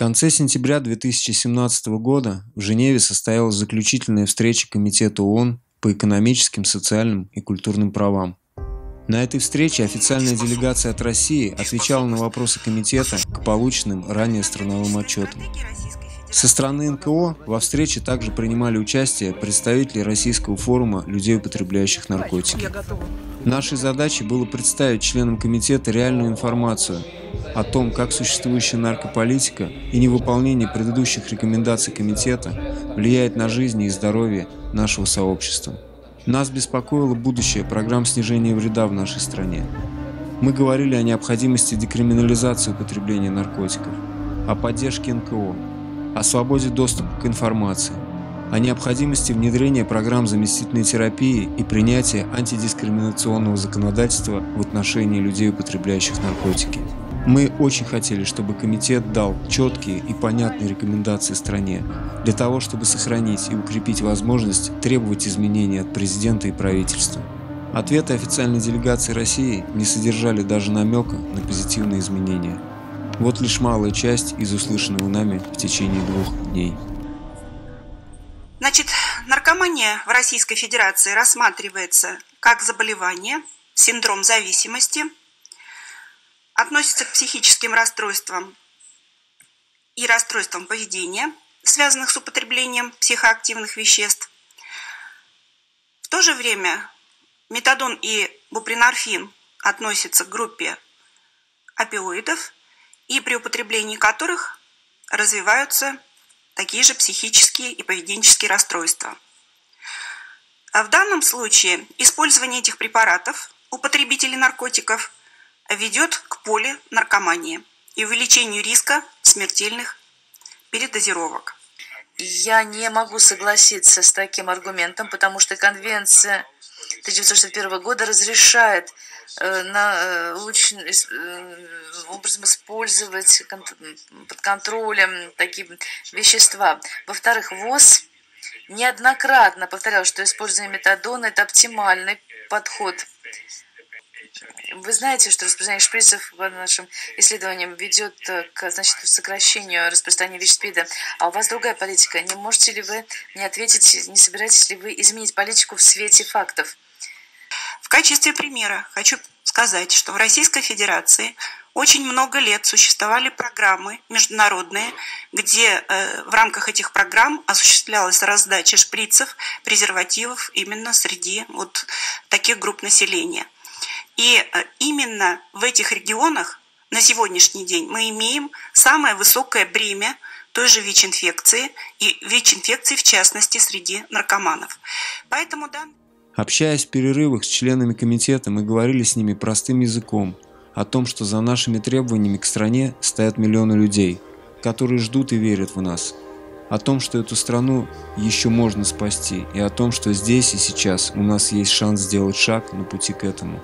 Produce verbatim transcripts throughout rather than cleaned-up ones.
конце сентября две тысячи семнадцатого года в Женеве состоялась заключительная встреча Комитета ООН по экономическим, социальным и культурным правам. На этой встрече официальная делегация от России отвечала на вопросы комитета к полученным ранее страновым отчетам. Со стороны эн ка о во встрече также принимали участие представители Российского форума людей, употребляющих наркотики. Нашей задачей было представить членам комитета реальную информацию о том, как существующая наркополитика и невыполнение предыдущих рекомендаций комитета влияет на жизнь и здоровье нашего сообщества. Нас беспокоило будущее программ снижения вреда в нашей стране. Мы говорили о необходимости декриминализации употребления наркотиков, о поддержке эн ка о, о свободе доступа к информации, о необходимости внедрения программ заместительной терапии и принятия антидискриминационного законодательства в отношении людей, употребляющих наркотики. Мы очень хотели, чтобы комитет дал четкие и понятные рекомендации стране для того, чтобы сохранить и укрепить возможность требовать изменений от президента и правительства. Ответы официальной делегации России не содержали даже намека на позитивные изменения. Вот лишь малая часть из услышанного нами в течение двух дней. Значит, наркомания в Российской Федерации рассматривается как заболевание, синдром зависимости, относится к психическим расстройствам и расстройствам поведения, связанных с употреблением психоактивных веществ. В то же время метадон и бупринорфин относятся к группе опиоидов, и при употреблении которых развиваются такие же психические и поведенческие расстройства. А в данном случае использование этих препаратов у потребителей наркотиков ведет к полинаркомании и увеличению риска смертельных передозировок. Я не могу согласиться с таким аргументом, потому что Конвенция тысяча девятьсот шестьдесят первого года разрешает э, на, э, лучшим э, образом использовать кон под контролем такие вещества. Во-вторых, ВОЗ неоднократно повторял, что использование метадона – это оптимальный подход. Вы знаете, что распространение шприцев по нашим исследованиям ведет к значительному сокращению распространения ВИЧ-СПИДа. А у вас другая политика. Не можете ли вы мне ответить, не собираетесь ли вы изменить политику в свете фактов? В качестве примера хочу сказать, что в Российской Федерации очень много лет существовали программы международные, где э, в рамках этих программ осуществлялась раздача шприцев, презервативов именно среди вот таких групп населения. И именно в этих регионах на сегодняшний день мы имеем самое высокое бремя той же ВИЧ-инфекции, и ВИЧ-инфекции в частности среди наркоманов. Поэтому, да... Общаясь в перерывах с членами комитета, мы говорили с ними простым языком о том, что за нашими требованиями к стране стоят миллионы людей, которые ждут и верят в нас, о том, что эту страну еще можно спасти, и о том, что здесь и сейчас у нас есть шанс сделать шаг на пути к этому.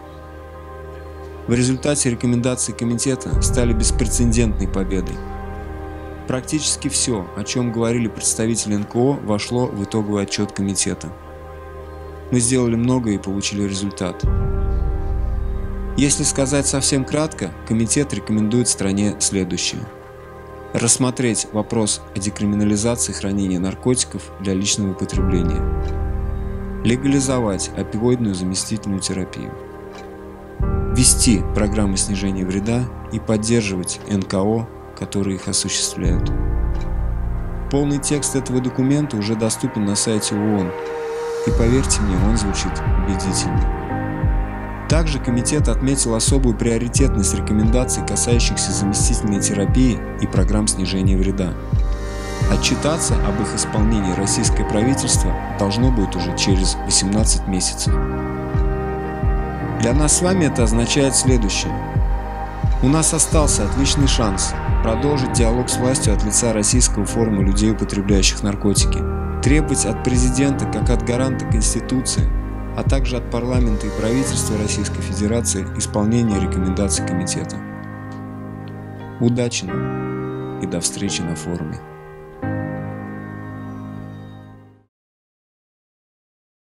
В результате рекомендации комитета стали беспрецедентной победой. Практически все, о чем говорили представители эн ка о, вошло в итоговый отчет комитета. Мы сделали много и получили результат. Если сказать совсем кратко, комитет рекомендует стране следующее. Рассмотреть вопрос о декриминализации хранения наркотиков для личного употребления. Легализовать опиоидную заместительную терапию. Ввести программы снижения вреда и поддерживать эн ка о, которые их осуществляют. Полный текст этого документа уже доступен на сайте ООН, и поверьте мне, он звучит убедительно. Также комитет отметил особую приоритетность рекомендаций, касающихся заместительной терапии и программ снижения вреда. Отчитаться об их исполнении российское правительство должно будет уже через восемнадцать месяцев. Для нас с вами это означает следующее. У нас остался отличный шанс продолжить диалог с властью от лица Российского форума людей, употребляющих наркотики, требовать от президента, как от гаранта Конституции, а также от парламента и правительства Российской Федерации исполнения рекомендаций комитета. Удачи нам и до встречи на форуме.